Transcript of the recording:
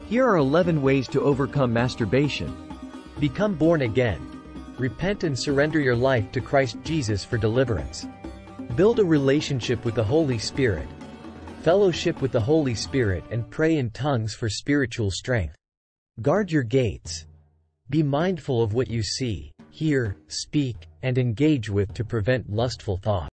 Here are 11 ways to overcome masturbation. Become born again. Repent and surrender your life to Christ Jesus for deliverance. Build a relationship with the Holy Spirit. Fellowship with the Holy Spirit and pray in tongues for spiritual strength. Guard your gates. Be mindful of what you see, hear, speak, and engage with to prevent lustful thoughts.